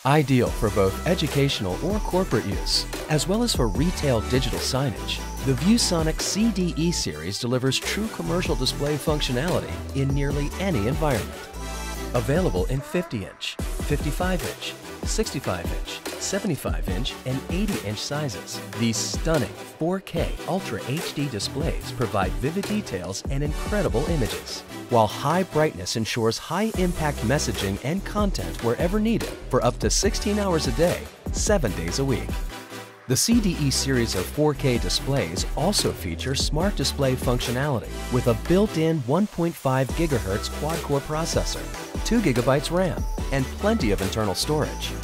Ideal for both educational or corporate use, as well as for retail digital signage, the ViewSonic CDE series delivers true commercial display functionality in nearly any environment. Available in 50-inch, 55-inch, 65-inch, 75-inch, and 80-inch sizes, these stunning 4K Ultra HD displays provide vivid details and incredible images, while high brightness ensures high-impact messaging and content wherever needed for up to 16 hours a day, 7 days a week. The CDE series of 4K displays also feature Smart Display functionality with a built-in 1.5 GHz quad-core processor, 2 GB RAM, and plenty of internal storage.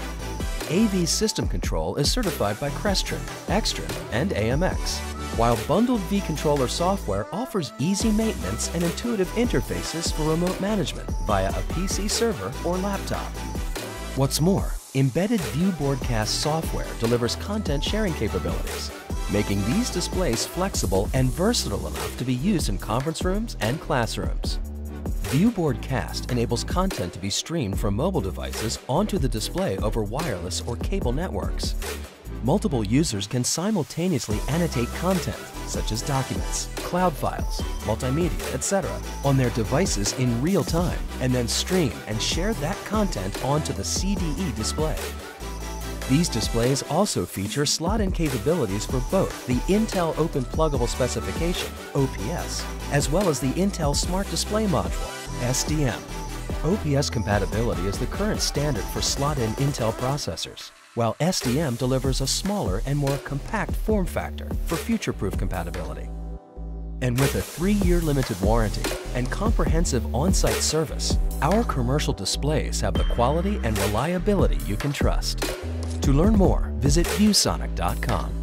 AV system control is certified by Crestron, Extron, and AMX, while bundled vController software offers easy maintenance and intuitive interfaces for remote management via a PC server or laptop. What's more, embedded ViewBoardcast software delivers content sharing capabilities, making these displays flexible and versatile enough to be used in conference rooms and classrooms. ViewBoardcast enables content to be streamed from mobile devices onto the display over wireless or cable networks. Multiple users can simultaneously annotate content, such as documents, cloud files, multimedia, etc., on their devices in real time, and then stream and share that content onto the CDE display. These displays also feature slot-in capabilities for both the Intel Open Pluggable Specification, OPS, as well as the Intel Smart Display Module, SDM. OPS compatibility is the current standard for slot-in Intel processors, while SDM delivers a smaller and more compact form factor for future-proof compatibility. And with a 3-year limited warranty and comprehensive on-site service, our commercial displays have the quality and reliability you can trust. To learn more, visit ViewSonic.com.